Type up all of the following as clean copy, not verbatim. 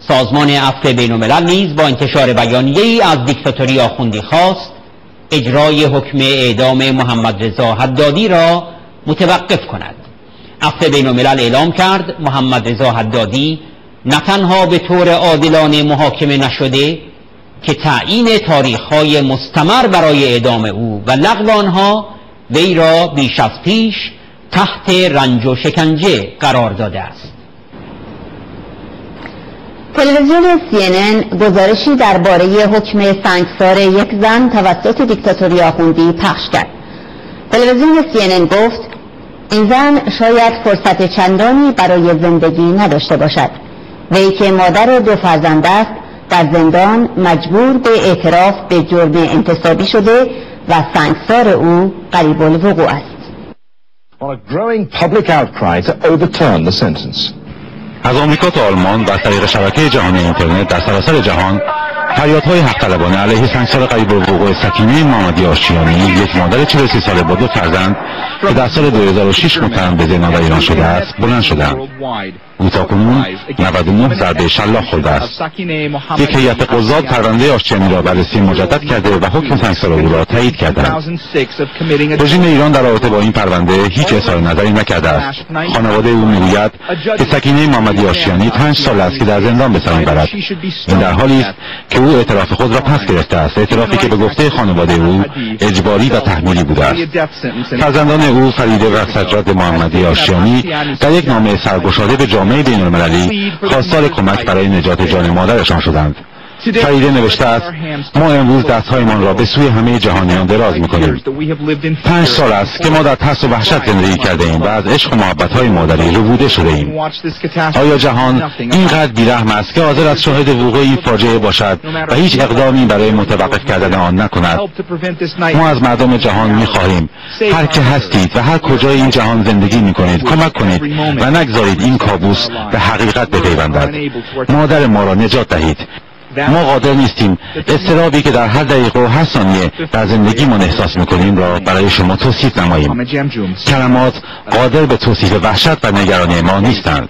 سازمان عفو بین‌الملل نیز با انتشار بیانیه‌ای از دیکتاتوری آخوندی خواست اجرای حکم اعدام محمد رضا حدادی را متوقف کند. عفو بین‌الملل اعلام کرد محمد رضا حدادی نه تنها به طور عادلانه محاکمه نشده که تعیین تاریخ‌های مستمر برای اعدام او و لغو آنها وی را بیش از پیش تحت رنج و شکنجه قرار داده است. تلویزیون CNN گزارشی درباره حکم سنگسار یک زن توسط دیکتاتوری آخوندی پخش کرد. تلویزیون CNN گفت این زن شاید فرصت چندانی برای زندگی نداشته باشد. وی که مادر 2 فرزند است در زندان مجبور به اعتراف به جرم انتصابی شده و سنگسار او قریب الوقوع است. On a growing public outcry to overturn the sentence. از آمریکا تا آلمان و از طریق شبکه جهانی اینترنت در سراسر جهان فریادهای حق طلبانه علیه سنگسار قریب الوقوع سکینه محمدی آشیانی، یک مادر 43 ساله با 2 فرزند که در سال 2006 متهم به زنا در ایران شده است بلند شدند. او تاکنون 99 ضربه شلاق خورده است. یک هیئت قضات پرونده آشتیانی را بررسی مجدد کرده و حکم سنگسار او را تایید کردند. رژیم ایران در رابطه با این پرونده هیچ اظهار نظری نکرده است. خانواده او میگوید که سکینه محمدی آشیانی 5 سال است که در زندان به سر میبرد. این در حالی است که او اعتراف خود را پس گرفته است، اعترافی که به گفته خانواده او اجباری و تحمیلی بوده است. فرزندان او فریده و سجاد محمدی آشیانی در یک نامه سرگشاده به جامعه بین‌المللی خواستار کمک برای نجات جان مادرشان شدند. فریده نوشته است ما امروز دستهایمان را به سوی همه جهانیان دراز می‌کنیم. 5 سال است که ما در ترس و وحشت زندگی کرده ایم و از عشق و محبت‌های مادری ربوده شده ایم. آیا جهان اینقدر بی‌رحم است که حاضر است شاهد وقوع این فاجعه باشد و هیچ اقدامی برای متوقف کردن آن نکند؟ ما از مردم جهان می‌خواهیم هر که هستید و هر کجای این جهان زندگی می‌کنید کمک کنید و نگذارید این کابوس به حقیقت بپیوندد. مادر ما را نجات دهید. ما قادر نیستیم اضطرابی که در هر دقیقه و هر ثانیه در زندگیمان احساس میکنیم را برای شما توصیف نماییم. کلمات قادر به توصیف وحشت و نگرانی ما نیستند.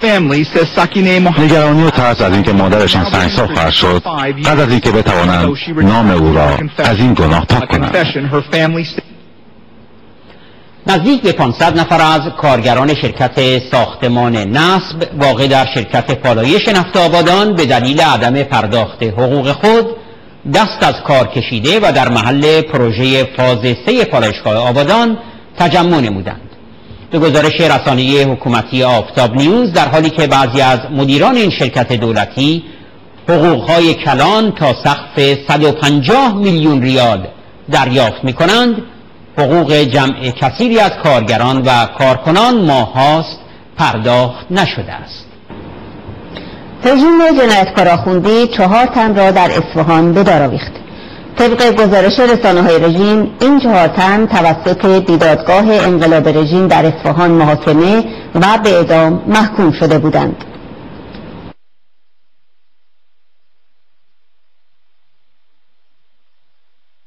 نگرانی و ترس از اینکه مادرشان سنگسار خواهد شد قبل از اینکه بتوانند نام او را از این گناه پاک کنند. نزدیک به 500 نفر از کارگران شرکت ساختمان نصب واقع در شرکت پالایش نفت آبادان به دلیل عدم پرداخت حقوق خود دست از کار کشیده و در محل پروژه فاز 3 پالایشگاه آبادان تجمع نمودند. به گزارش رسانه حکومتی آفتاب نیوز، در حالی که بعضی از مدیران این شرکت دولتی حقوقهای کلان تا سقف 150 میلیون ریال دریافت می‌کنند، حقوق جمع کثیری از کارگران و کارکنان ماه‌هاست پرداخت نشده است. رژیم جنایتکار آخوندی 4 تن را در اصفهان به دار آویخت. طبق گزارش رسانه‌های رژیم این 4 تن توسط دیدادگاه انقلاب رژیم در اصفهان محاکمه و به اعدام محکوم شده بودند.